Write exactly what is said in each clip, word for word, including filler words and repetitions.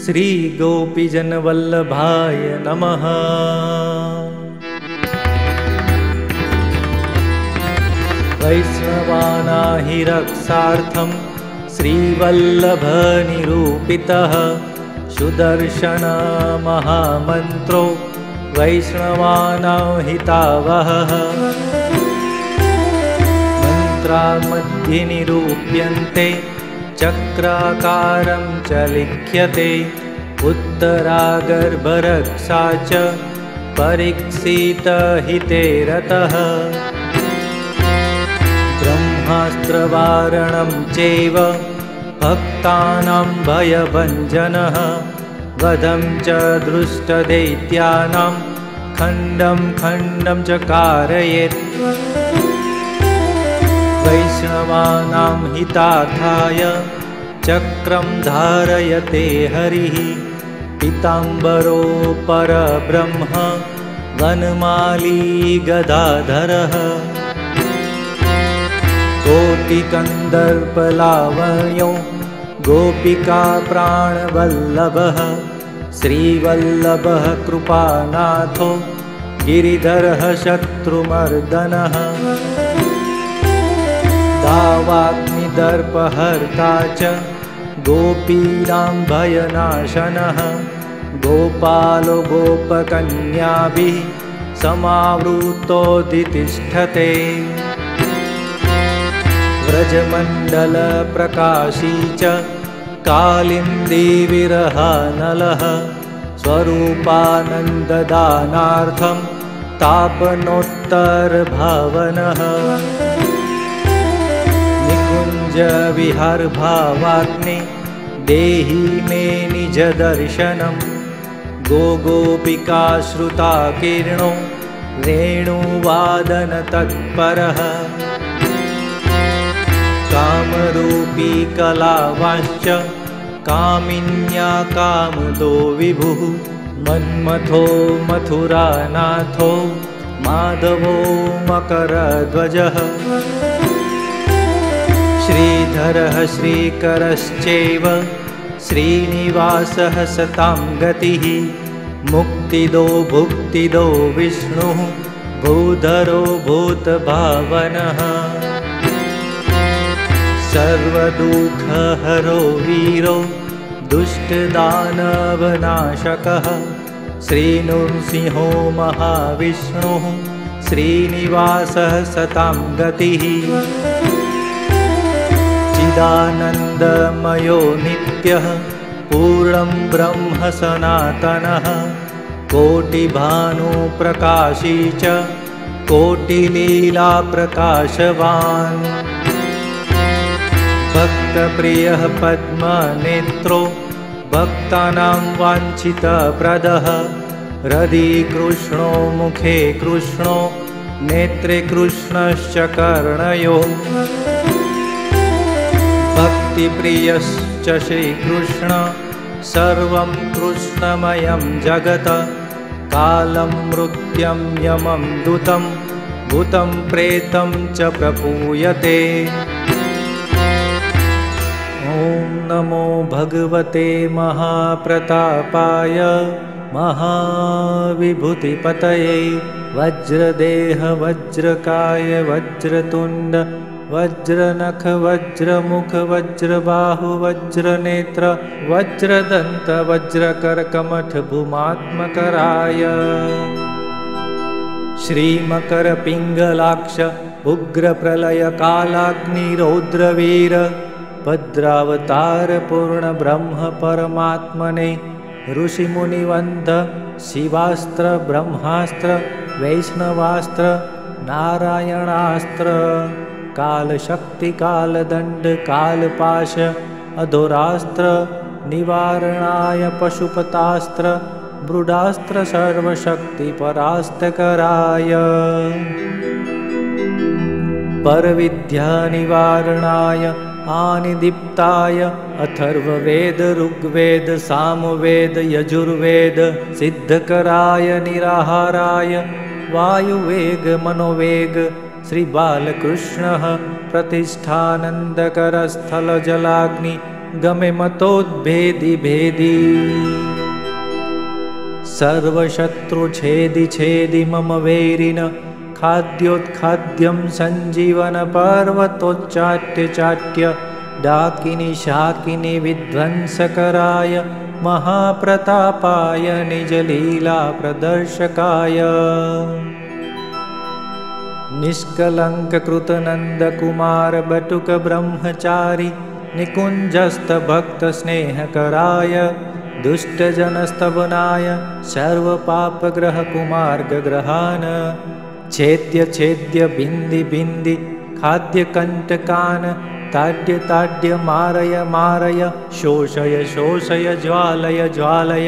श्री गोपीजनवल्लभाय नमः। वैष्णवाना हि रक्षार्थं श्रीवल्लभनिरूपितः सुदर्शन महामन्त्रो वैष्णवानां हितावहः। मन्त्रामध्ये निरूप्यन्ते चक्राकारं च लिख्यते उत्तरागर्भरक्षा च परीक्षितहिते रतः। ब्रह्मास्त्रवारणं चैव भक्तानां भयभञ्जनः वधं च दृष्टदैत्यानां खण्डं खण्डं च कारयेत्। वैष्णवानां हितार्थाय चक्रं धारयते हरिः पीताम्बरो परब्रह्म वनमाली गदाधरः। कोटिकन्दर्पलावण्यो गोपिका प्राणवल्लभः श्रीवल्लभः कृपानाथो गिरिधरः शत्रुमर्दनः। दावाग्निदर्पहर्ता च गोपीनां भयनाशनः गोपालो गोपकन्याभिः समावृतोदितिष्ठते। व्रजमण्डलप्रकाशी च कालिन्दी विरहानलः स्वरूपानन्ददानार्थं तापनोत्तरभावनः। निकुञ्जविहारभावाग्ने देहि मे निजदर्शनं गोगोपिकाश्रुताकीर्णो वेणुवादनतत्परः। कामरूपी कलावांश्च कामिन्या कामदो विभुः मन्मथो मथुरानाथो माधवो मकरध्वजः। श्रीधरः श्रीकरश्चैव श्रीनिवासः सतां गतिः मुक्तिदो भुक्तिदो विष्णुः भूधरो भूतभावनः। सर्वदुःखहरो वीरो दुष्टदानवनाशकः श्रीनृसिंहो महाविष्णुः श्रीनिवासः सतां गतिः। चिदानन्दमयो नित्यः पूर्णं ब्रह्म सनातनः कोटिभानुप्रकाशी च कोटिलीलाप्रकाशवान्। भक्तप्रियः पद्मनेत्रो भक्तानां वाञ्छितप्रदः हृदि कृष्णो मुखे कृष्णो नेत्रे कृष्णश्च कर्णयो। भक्तिप्रियश्च श्रीकृष्ण सर्वं कृष्णमयं जगत् कालं मृत्युं यमं दूतं भूतं प्रेतं च प्रपूयते। ॐ नमो भगवते महाप्रतापाय महाविभूतिपतये वज्रदेह वज्रकाय वज्रतुण्ड वज्रनख वज्रमुख वज्रबाहु वज्रनेत्र वज्रदन्त वज्रकर्कमठ भूमात्मकराय श्रीमकरपिङ्गलाक्ष उग्रप्रलयकालाग्निरौद्रवीर भद्रावतार पूर्ण ब्रह्म परमात्मने ऋषिमुनिवन्द शिवास्त्र ब्रह्मास्त्र वैष्णवास्त्र नारायणास्त्र कालशक्ति कालदंड कालपाश अधोरास्त्र निवारणाय पशुपतास्त्र ब्रूडास्त्र सर्वशक्ति परास्तकराय परविद्या निवारणाय आनिदीप्ताय अथर्ववेद ऋग्वेद सामवेद यजुर्वेद सिद्धकराय निराहाराय वायुवेग मनोवेग श्री बालकृष्ण प्रतिष्ठानंदकर स्थल जलाग्नि गमे मतोद्भेदी भेदी सर्वशत्रुछेदि छेदि मम वैरिण खाद्योत्खाद्यं सञ्जीवन पर्वतोच्चाट्य चाट्य डाकिनी शाकिनी विध्वंसकराय महाप्रतापाय निजलीला प्रदर्शकाय निष्कलंक कृतनंद कुमार बटुक ब्रह्मचारी निकुंजस्थ भक्त स्नेहकराय दुष्टजनस्तवनाय सर्वपापग्रह कुमार्गग्रहान् छेद्य छेद्य बिन्दि बिन्दि खाद्य कंटकान् ताड्य ताड्य मारय मारय शोषय शोषय ज्वालय ज्वालय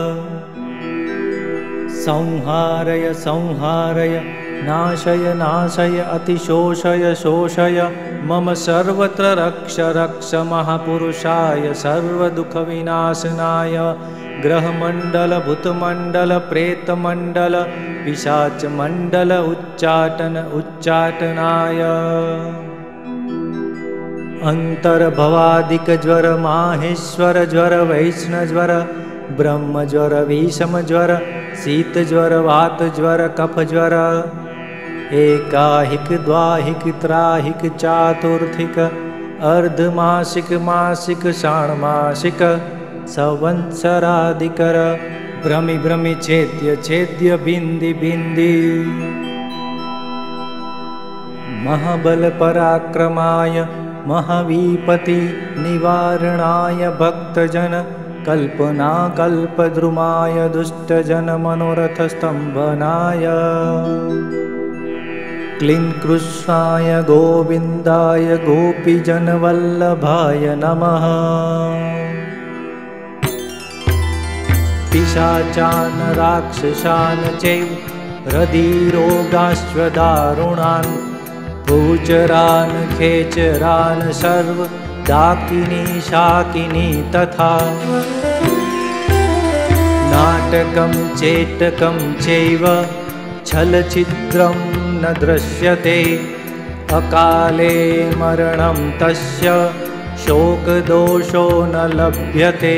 संहारय संहारय नाशय नाशय अतिशोषय शोषय मम सर्वत्र रक्ष रक्ष महापुरुषाय सर्वदुःखविनाशनाय ग्रहमण्डल भूतमण्डल प्रेतमण्डल पिशाचमण्डल उच्चाटन उच्चाटनाय अन्तर्भवादिकज्वर माहेश्वर ज्वर वैष्णज्वर ब्रह्मज्वर विषमज्वर शीतज्वर वातज्वर कफज्वर एकाहिक द्वाहिक त्राहिक चातुर्थिक अर्धमासिक मासिक षाण्मासिक संवत्सरादिकर भ्रमि भ्रमि छेद्य छेद्य बिन्दि बिन्दि महाबल पराक्रमाय महावीपति निवारणाय भक्तजन कल्पना कल्पद्रुमाय दुष्टजन मनोरथ स्तंभनाय क्लीं कृष्णाय गोविन्दाय गोपीजन वल्लभाय नमः पिशाचान् राक्षसान् चैव हृदिरोगाश्वदारुणान् भूचरान् खेचरान् सर्व डाकिनी शाकिनी तथा नाटकं चेटकं चैव छलछिद्रं न दृश्यते अकाले मरणं तस्य शोकदोषो न लभ्यते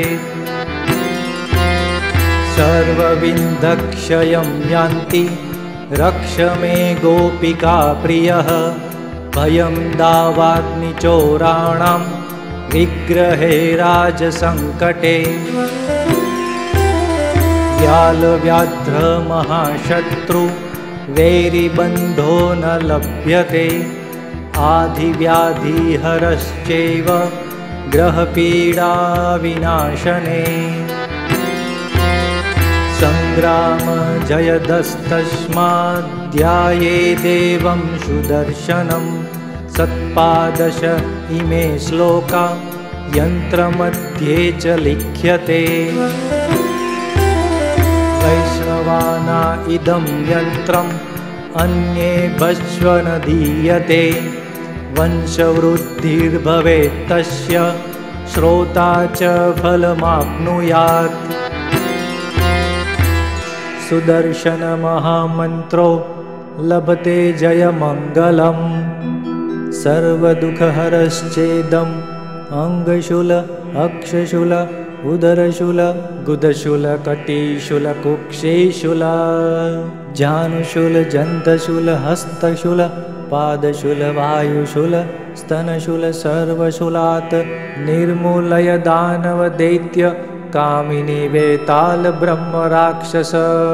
सर्वविन्धक्षयं यान्ति रक्ष मे गोपिका प्रियः भयं दावाग्निचोराणां विग्रहे राजसङ्कटे व्यालव्याघ्र महाशत्रु वैरिबन्धो न लभ्यते आधिव्याधिहरश्चैव ग्रहपीडा विनाशने संग्राम जयदस्तस्माद्ध्याये देवं सुदर्शनं सत्पादश इमे श्लोका यन्त्रमध्ये च लिख्यते वैष्णवाना इदं यन्त्रम् अन्येभ्यश्च न दीयते वंशवृद्धिर्भवेत् तस्य श्रोता च फलमाप्नुयात् सुदर्शन महामन्त्रो लभते जयमङ्गलम् सर्वदुःखहरश्चेदम् अंगशूल अक्षशूल उदरशूल गुदशूल कटिशूल कुक्षेशूल जानुशूल जन्तशूल हस्तशूल पादशूल वायुशूल स्तनशूल सर्वशूलात् निर्मूलय दानव दैत्य कामिनी वेताल ब्रह्म राक्षस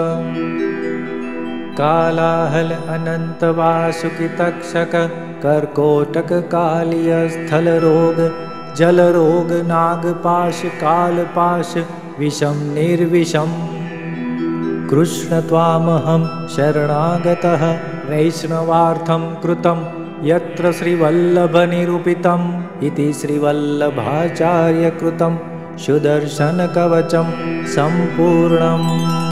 कालाहल अनंत वासुकी तक्षक कर्कोटक कालिय स्थल रोग जल रोग नागपाश कालपाश विषम निर्विषम कृष्ण त्वामहं शरणागतः वैष्णवार्थं कृतं यत्र श्रीवल्लभ निरूपितम् इति श्रीवल्लभाचार्य कृतं सुदर्शन कवचं सम्पूर्णम्।